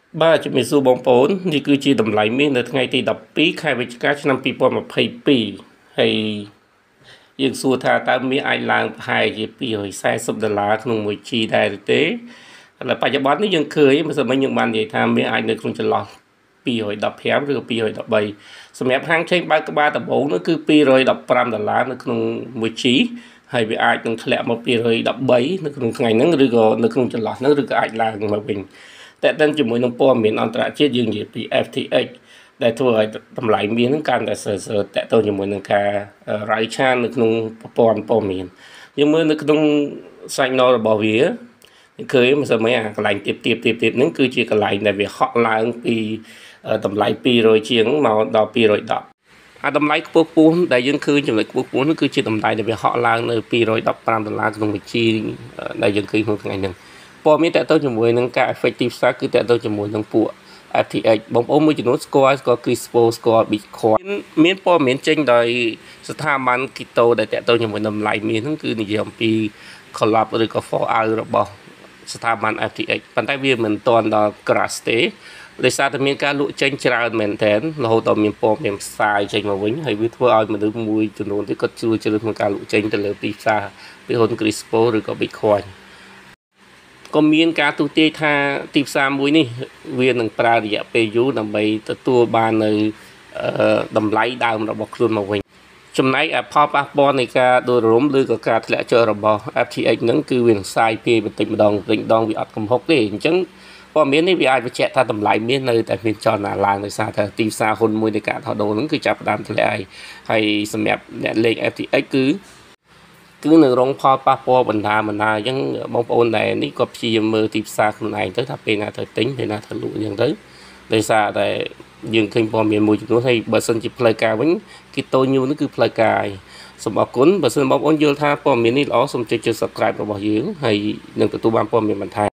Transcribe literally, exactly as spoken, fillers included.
បាទជំរាបសួរបងប្អូននេះគឺជាតម្លៃមាសនៅថ្ងៃទីដប់ពីរខែវិច្ឆិកាឆ្នាំពីរពាន់ម្ភៃពីរហើយយើងសួរថាតើមាសអាចឡើងប្រហែលជាពីររយសែសិបដុល្លារក្នុងមួយ G ដែរឬទេឥឡូវបច្ចុប្បន្ននេះយើងឃើញមិនសិនមិញយើងបាននិយាយថាមាសអាចនៅក្នុងចន្លោះពីររយដប់ប្រាំឬក៏ពីររយដប់បីសម្រាប់ហាងឆេងបើកក្បាលដំបូងនោះគឺពីររយដប់ប្រាំដុល្លារនៅក្នុងមួយ G ហើយវាអាចនឹងធ្លាក់មកពីររយដប់បីនៅក្នុងថ្ងៃហ្នឹងឬក៏នៅក្នុងចន្លោះហ្នឹងឬក៏អាចឡើងមកវិញតែតែជាមួយនឹងព័ត៌មានអន្តរជាតិយើងនិយាយពី F T X ដែលធ្វើឲ្យតម្លៃមាសហ្នឹងកាន់តែសើសើតទៅជាមួយនឹងការរាយឆាននៅក្នុងប្រព័ន្ធព័ត៌មានយើងមើលនៅក្នុងសាច់ណរបស់វាឃើញមិនស្មើអាកន្លែងទៀបទៀបទៀបទៀបហ្នឹងគឺជាកន្លែងដែលវាហក់ឡើងពីតម្លៃពីររយជាងមកដល់ពីររយដប់អាតម្លៃខ្ពស់ពោះដែលយើងឃើញចំណុចខ្ពស់ពោះនោះគឺជាតម្លៃដែលវាហក់ឡើងនៅពីររយដប់ប្រាំដុល្លារក្នុងមួយ G ដែលយើងឃើញក្នុងថ្ងៃហ្នឹងព័ត៌មានតទៅជាមួយនឹងការ effective សាគឺតទៅជាមួយនឹងពួក F T X បងប្អូនមួយចំនួនស្គាល់ស្គាល់ Crypto ស្គាល់ Bitcoin មានព័ត៌មានចេញដោយស្ថាប័ន Crypto ដែលតទៅជាមួយតម្លៃមាសហ្នឹងគឺនិយាយអំពី collapse ឬក៏ fall out របស់ស្ថាប័ន F T X ប៉ុន្តែវាមិនទាន់ដល់ crash ទេដោយសារតែមានការលក់ចេញច្រើនមែនទែនរហូតដល់មានព័ត៌មានផ្សាយចេញមកវិញហើយវាធ្វើឲ្យមនុស្សមួយចំនួនទៀតគាត់ជួយជ្រើសក្នុងការលក់ចេញទៅលើទីផ្សារពីហ៊ុន Crypto ឬក៏ Bitcoinក៏មានការទូទាយថាទីផ្សារមួយនេះវានឹងប្រើរយៈពេលយូរដើម្បីទទួលបាននៅតម្លៃដើមរបស់ខ្លួនមកវិញចំណែកផលប៉ះពាល់នៃការដួលរំឬក៏ការធ្លាក់ចុះរបស់ F T X ហ្នឹងគឺវានឹងសាយភាយបន្តិចម្ដងបន្តិចម្ដងវាអត់កំហុកទេអញ្ចឹងព័ត៌មាននេះវាអាចបញ្ជាក់ថាតម្លៃមាសនៅតែមានចលនាឡើងដោយសារតែទីផ្សារហ៊ុនមួយនៃការថោះដូរហ្នឹងគឺចាប់ផ្ដើមធ្លាក់ហើយហើយសម្រាប់អ្នកលេង F T X គឺគឺនឹងរងផលប៉ះពាល់បណ្ដាបណ្ដាអញ្ចឹងបងប្អូនដែលនេះក៏ព្យាយាមមើលទីផ្សារខ្លួនឯងទៅថាពេលណាត្រូវទិញពេលណាត្រូវលក់អញ្ចឹងទៅដោយសារតែយើងឃើញព័ត៌មានមួយចំនួនហើយបើសិនជាផ្លូវការវិញគេតូញូនេះគឺផ្លូវការសូមអរគុណបើសិនបងប្អូនយល់ថាព័ត៌មាននេះល្អសូមចុចចុច Subscribe របស់យើងហើយនឹងទទួលបានព័ត៌មានបន្ថែម